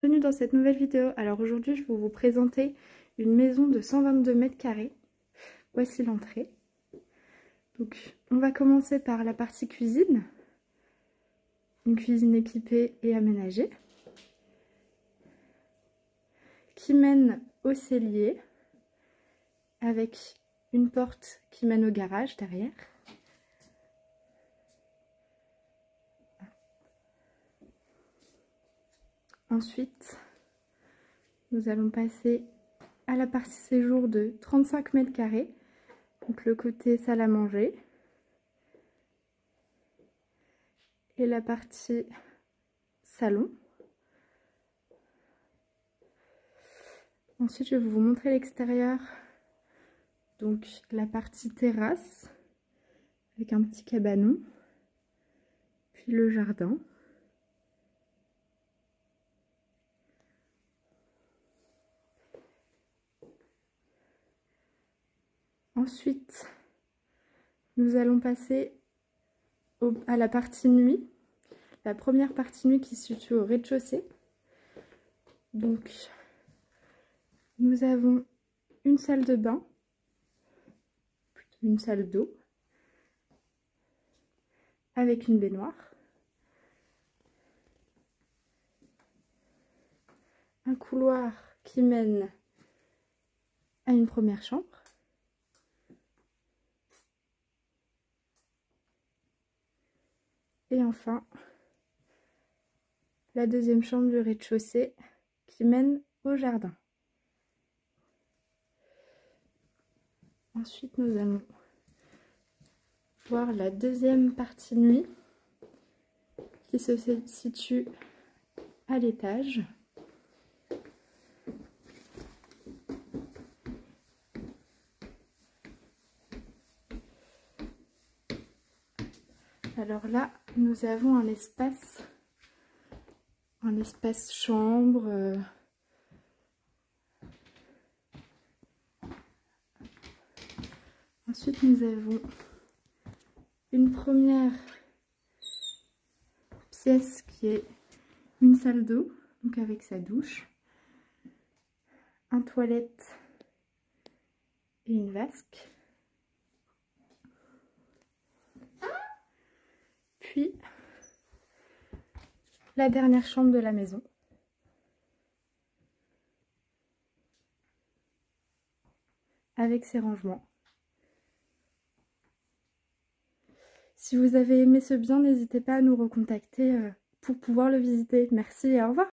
Bienvenue dans cette nouvelle vidéo. Alors aujourd'hui je vais vous présenter une maison de 122 mètres carrés. Voici l'entrée. Donc on va commencer par la partie cuisine. Une cuisine équipée et aménagée qui mène au cellier avec une porte qui mène au garage derrière. Ensuite, nous allons passer à la partie séjour de 35 mètres carrés, donc le côté salle à manger et la partie salon. Ensuite, je vais vous montrer l'extérieur, donc la partie terrasse avec un petit cabanon, puis le jardin. Ensuite, nous allons passer à la partie nuit, la première partie nuit qui se situe au rez-de-chaussée. Donc, nous avons une salle de bain, une salle d'eau, avec une baignoire, un couloir qui mène à une première chambre, et enfin la deuxième chambre du rez-de-chaussée qui mène au jardin. Ensuite, nous allons voir la deuxième partie nuit qui se situe à l'étage. Alors là, nous avons un espace chambre. Ensuite, nous avons une première pièce qui est une salle d'eau, donc avec sa douche, un toilette et une vasque. Puis la dernière chambre de la maison. Avec ses rangements. Si vous avez aimé ce bien, n'hésitez pas à nous recontacter pour pouvoir le visiter. Merci et au revoir.